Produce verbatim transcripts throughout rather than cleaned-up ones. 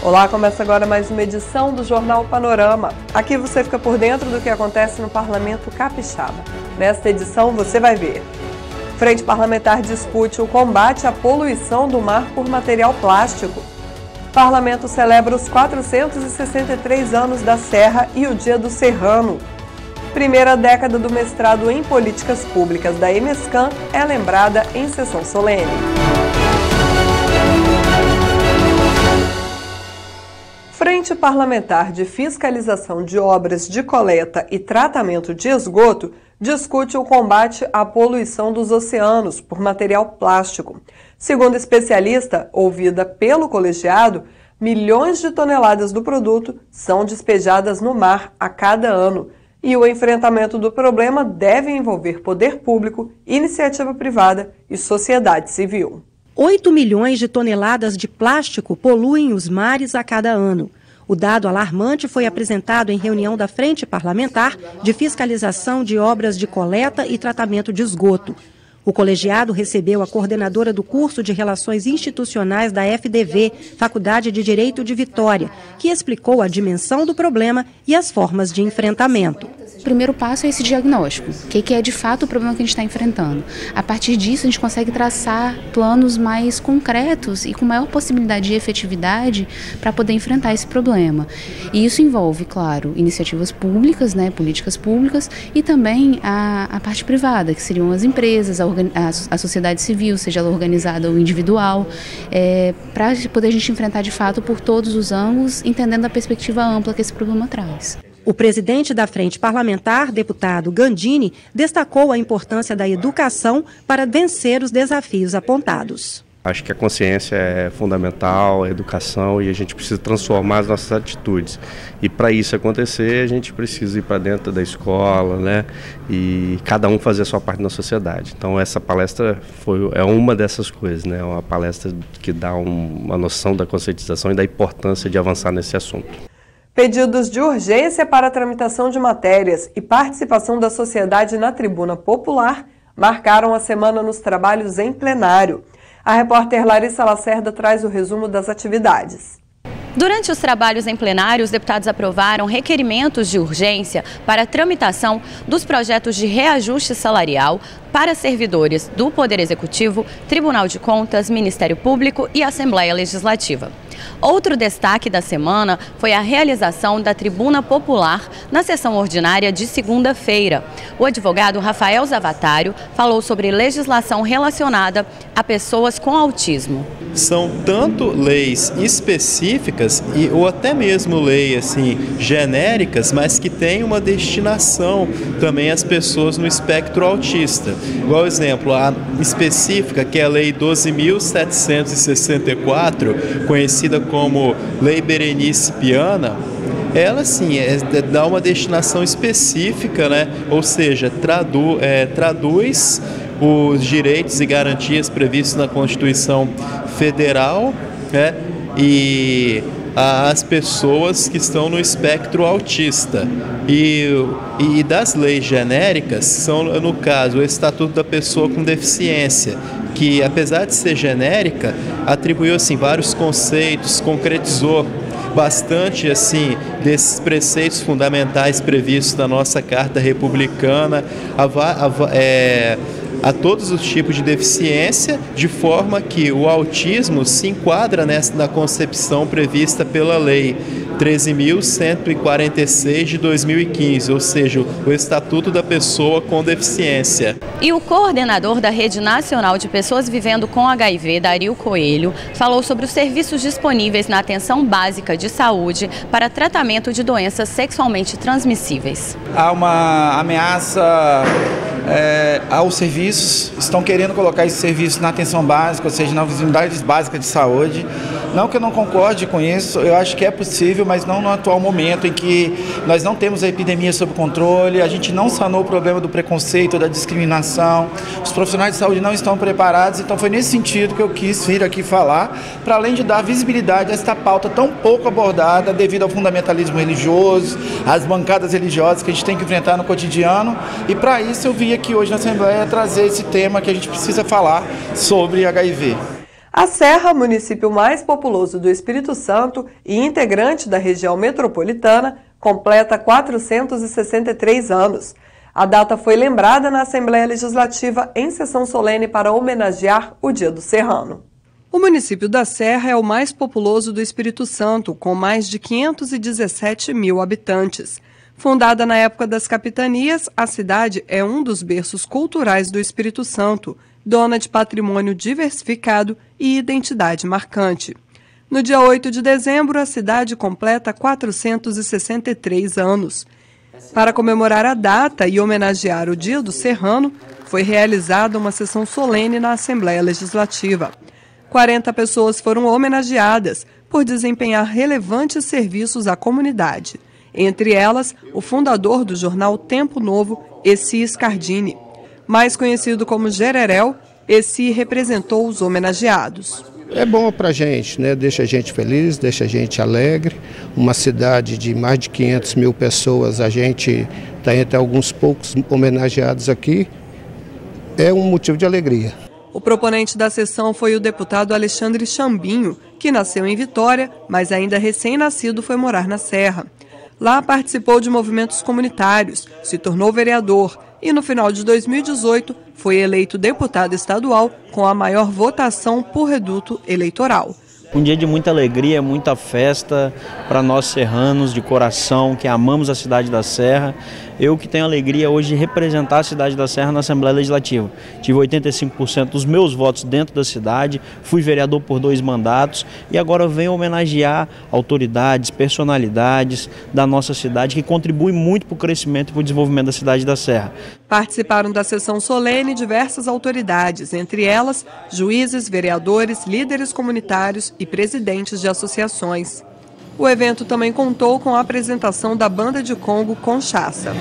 Olá, começa agora mais uma edição do Jornal Panorama. Aqui você fica por dentro do que acontece no Parlamento Capixaba. Nesta edição você vai ver: Frente Parlamentar discute o combate à poluição do mar por material plástico. Parlamento celebra os quatrocentos e sessenta e três anos da Serra e o Dia do Serrano. Primeira década do mestrado em Políticas Públicas da EMESCAM é lembrada em sessão solene. Frente Parlamentar de Fiscalização de Obras de Coleta e Tratamento de Esgoto discute o combate à poluição dos oceanos por material plástico. Segundo especialista, ouvida pelo colegiado, milhões de toneladas do produto são despejadas no mar a cada ano. E o enfrentamento do problema deve envolver poder público, iniciativa privada e sociedade civil. oito milhões de toneladas de plástico poluem os mares a cada ano. O dado alarmante foi apresentado em reunião da Frente Parlamentar de Fiscalização de Obras de Coleta e Tratamento de Esgoto. O colegiado recebeu a coordenadora do curso de Relações Institucionais da F D V, Faculdade de Direito de Vitória, que explicou a dimensão do problema e as formas de enfrentamento. O primeiro passo é esse diagnóstico, o que é de fato o problema que a gente está enfrentando. A partir disso, a gente consegue traçar planos mais concretos e com maior possibilidade de efetividade para poder enfrentar esse problema. E isso envolve, claro, iniciativas públicas, né, políticas públicas, e também a, a parte privada, que seriam as empresas, a, a, a sociedade civil, seja ela organizada ou individual, é, para poder a gente enfrentar de fato por todos os ângulos, entendendo a perspectiva ampla que esse problema traz. O presidente da Frente Parlamentar, deputado Gandini, destacou a importância da educação para vencer os desafios apontados. Acho que a consciência é fundamental, a educação, e a gente precisa transformar as nossas atitudes. E para isso acontecer, a gente precisa ir para dentro da escola, né? E cada um fazer a sua parte na sociedade. Então essa palestra foi, é uma dessas coisas, né? Uma palestra que dá um, uma noção da conscientização e da importância de avançar nesse assunto. Pedidos de urgência para a tramitação de matérias e participação da sociedade na tribuna popular marcaram a semana nos trabalhos em plenário. A repórter Larissa Lacerda traz o resumo das atividades. Durante os trabalhos em plenário, os deputados aprovaram requerimentos de urgência para a tramitação dos projetos de reajuste salarial para servidores do Poder Executivo, Tribunal de Contas, Ministério Público e Assembleia Legislativa. Outro destaque da semana foi a realização da Tribuna Popular na sessão ordinária de segunda-feira. O advogado Rafael Zavatário falou sobre legislação relacionada a pessoas com autismo. São tanto leis específicas e, ou até mesmo leis assim, genéricas, mas que têm uma destinação também às pessoas no espectro autista. Igual exemplo, a específica, que é a Lei doze mil setecentos e sessenta e quatro, conhecida como Lei Berenice Piana, ela sim é, é, dá uma destinação específica, né? Ou seja, tradu, é, traduz os direitos e garantias previstos na Constituição Federal, né? E as pessoas que estão no espectro autista. E, e das leis genéricas são, no caso, o Estatuto da Pessoa com Deficiência, que, apesar de ser genérica, atribuiu assim, vários conceitos, concretizou bastante assim, desses preceitos fundamentais previstos na nossa Carta Republicana, a, a, é, a todos os tipos de deficiência, de forma que o autismo se enquadra nessa, na concepção prevista pela Lei treze mil cento e quarenta e seis de dois mil e quinze, ou seja, o Estatuto da Pessoa com Deficiência. E o coordenador da Rede Nacional de Pessoas Vivendo com H I V, Dario Coelho, falou sobre os serviços disponíveis na atenção básica de saúde para tratamento de doenças sexualmente transmissíveis. Há uma ameaça é, aos serviços, estão querendo colocar esse serviço na atenção básica, ou seja, nas unidades básicas de saúde. Não que eu não concorde com isso, eu acho que é possível, mas não no atual momento em que nós não temos a epidemia sob controle, a gente não sanou o problema do preconceito, da discriminação, os profissionais de saúde não estão preparados, então foi nesse sentido que eu quis vir aqui falar, para além de dar visibilidade a esta pauta tão pouco abordada devido ao fundamentalismo religioso, às bancadas religiosas que a gente tem que enfrentar no cotidiano, e para isso eu vim aqui hoje na Assembleia trazer esse tema que a gente precisa falar sobre H I V. A Serra, município mais populoso do Espírito Santo e integrante da região metropolitana, completa quatrocentos e sessenta e três anos. A data foi lembrada na Assembleia Legislativa em sessão solene para homenagear o Dia do Serrano. O município da Serra é o mais populoso do Espírito Santo, com mais de quinhentos e dezessete mil habitantes. Fundada na época das capitanias, a cidade é um dos berços culturais do Espírito Santo, dona de patrimônio diversificado e identidade marcante. No dia oito de dezembro, a cidade completa quatrocentos e sessenta e três anos. Para comemorar a data e homenagear o Dia do Serrano, foi realizada uma sessão solene na Assembleia Legislativa. quarenta pessoas foram homenageadas por desempenhar relevantes serviços à comunidade. Entre elas, o fundador do jornal Tempo Novo, Essi Scardini. Mais conhecido como Jererel, Essi representou os homenageados. É bom para a gente, né? Deixa a gente feliz, deixa a gente alegre. Uma cidade de mais de quinhentas mil pessoas, a gente está entre alguns poucos homenageados aqui. É um motivo de alegria. O proponente da sessão foi o deputado Alexandre Chambinho, que nasceu em Vitória, mas ainda recém-nascido foi morar na Serra. Lá participou de movimentos comunitários, se tornou vereador e no final de dois mil e dezoito foi eleito deputado estadual com a maior votação por reduto eleitoral. Um dia de muita alegria, muita festa para nós serranos de coração, que amamos a cidade da Serra. Eu que tenho a alegria hoje de representar a cidade da Serra na Assembleia Legislativa. Tive oitenta e cinco por cento dos meus votos dentro da cidade, fui vereador por dois mandatos e agora venho homenagear autoridades, personalidades da nossa cidade que contribuem muito para o crescimento e para o desenvolvimento da cidade da Serra. Participaram da sessão solene diversas autoridades, entre elas juízes, vereadores, líderes comunitários e presidentes de associações. O evento também contou com a apresentação da banda de Congo Conchaça.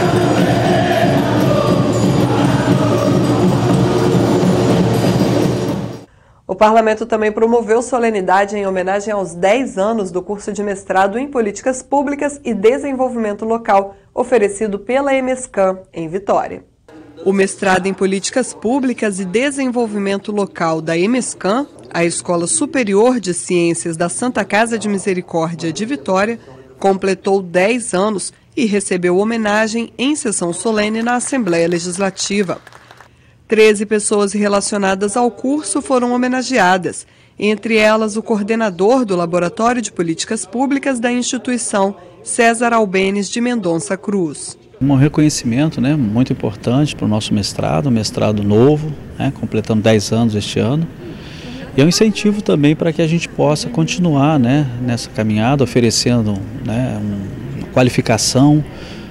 O parlamento também promoveu solenidade em homenagem aos dez anos do curso de mestrado em Políticas Públicas e Desenvolvimento Local, oferecido pela EMESCAM, em Vitória. O mestrado em Políticas Públicas e Desenvolvimento Local da EMESCAM, a Escola Superior de Ciências da Santa Casa de Misericórdia de Vitória, completou dez anos e recebeu homenagem em sessão solene na Assembleia Legislativa. Treze pessoas relacionadas ao curso foram homenageadas, entre elas o coordenador do Laboratório de Políticas Públicas da instituição, César Albenes de Mendonça Cruz. Um reconhecimento, né, muito importante para o nosso mestrado, um mestrado novo, né, completando dez anos este ano. E é um incentivo também para que a gente possa continuar, né, nessa caminhada, oferecendo, né, uma qualificação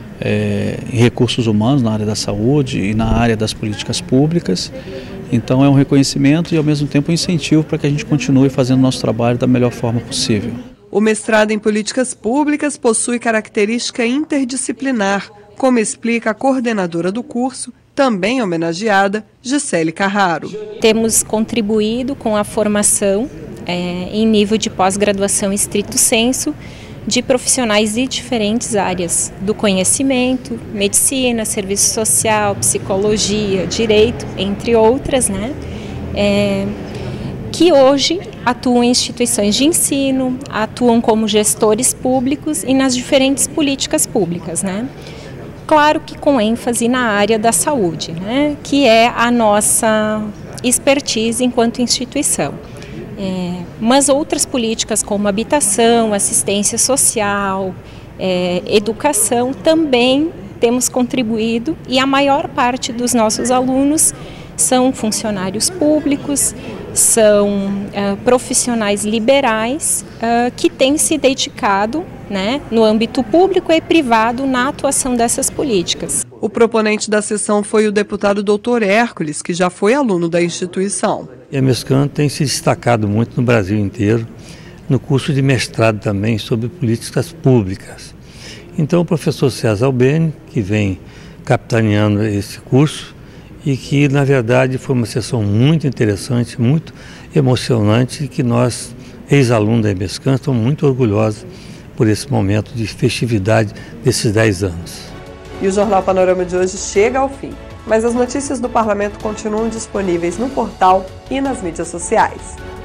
é, em recursos humanos na área da saúde e na área das políticas públicas. Então é um reconhecimento e ao mesmo tempo um incentivo para que a gente continue fazendo o nosso trabalho da melhor forma possível. O mestrado em Políticas Públicas possui característica interdisciplinar, como explica a coordenadora do curso, também homenageada, Gisele Carraro. Temos contribuído com a formação é, em nível de pós-graduação estrito sensu de profissionais de diferentes áreas do conhecimento, medicina, serviço social, psicologia, direito, entre outras, né? É, que hoje atuam em instituições de ensino, atuam como gestores públicos e nas diferentes políticas públicas, né? Claro que com ênfase na área da saúde, né, que é a nossa expertise enquanto instituição. É, mas outras políticas como habitação, assistência social, é, educação, também temos contribuído e a maior parte dos nossos alunos são funcionários públicos, são uh, profissionais liberais uh, que têm se dedicado, né, no âmbito público e privado na atuação dessas políticas. O proponente da sessão foi o deputado doutor Hércules, que já foi aluno da instituição. A EMESCAM tem se destacado muito no Brasil inteiro, no curso de mestrado também sobre políticas públicas. Então o professor César Albeni, que vem capitaneando esse curso, e que, na verdade, foi uma sessão muito interessante, muito emocionante, e que nós, ex-alunos da EMESCAM, estamos muito orgulhosos por esse momento de festividade desses dez anos. E o Jornal Panorama de hoje chega ao fim, mas as notícias do Parlamento continuam disponíveis no portal e nas mídias sociais.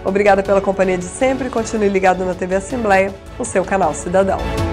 Obrigada pela companhia de sempre. Continue ligado na T V Assembleia, o seu canal cidadão.